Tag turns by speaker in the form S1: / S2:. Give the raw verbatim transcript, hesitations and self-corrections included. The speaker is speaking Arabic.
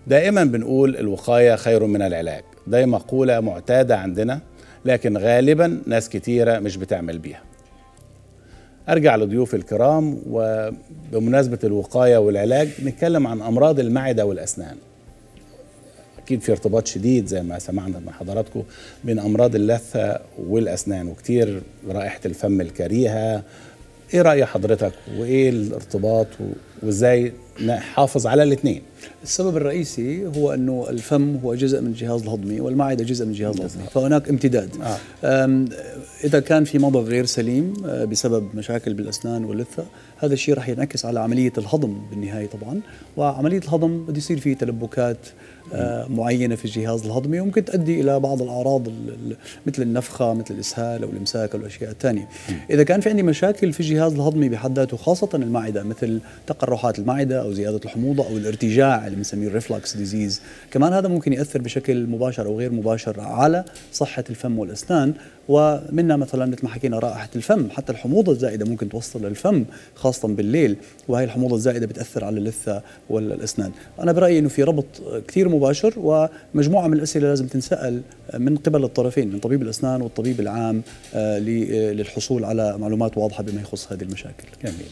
S1: دائما بنقول الوقاية خير من العلاج، دي مقولة معتادة عندنا، لكن غالبا ناس كتيرة مش بتعمل بيها. أرجع لضيوف الكرام، وبمناسبة الوقاية والعلاج نتكلم عن أمراض المعدة والأسنان. أكيد في ارتباط شديد زي ما سمعنا من حضراتكم بين أمراض اللثة والأسنان، وكتير رائحة الفم الكريهة. إيه رأي حضرتك وإيه الارتباط وإزاي نحافظ على الاثنين؟
S2: السبب الرئيسي هو أنه الفم هو جزء من الجهاز الهضمي والمعدة جزء من الجهاز الهضمي، فهناك امتداد. آه. إذا كان في مضغ غير سليم بسبب مشاكل بالأسنان واللثة، هذا الشيء راح ينعكس على عملية الهضم بالنهاية طبعا، وعملية الهضم بده يصير فيه تلبكات آه معينة في الجهاز الهضمي، وممكن تؤدي إلى بعض الأعراض مثل النفخة، مثل الإسهال أو الإمساك أو الأشياء الثانية. إذا كان في عندي مشاكل في الجهاز الهضمي بحد ذاته، خاصة المعدة، مثل تقرحات المعدة أو زيادة الحموضة أو الارتجاع اللي بنسميه الريفلكس ديزيز، كمان هذا ممكن يأثر بشكل مباشر أو غير مباشر على صحة الفم والأسنان. ومنها مثلا مثل ما حكينا رائحة الفم، حتى الحموضة الزائدة ممكن توصل للفم خاصة بالليل، وهي الحموضة الزائدة بتأثر على اللثة والأسنان. أنا برأيي أنه في ربط كثير مباشر، ومجموعة من الأسئلة لازم تنسأل من قبل الطرفين، من طبيب الأسنان والطبيب العام، للحصول على معلومات واضحة بما يخص هذه المشاكل.
S1: جميل.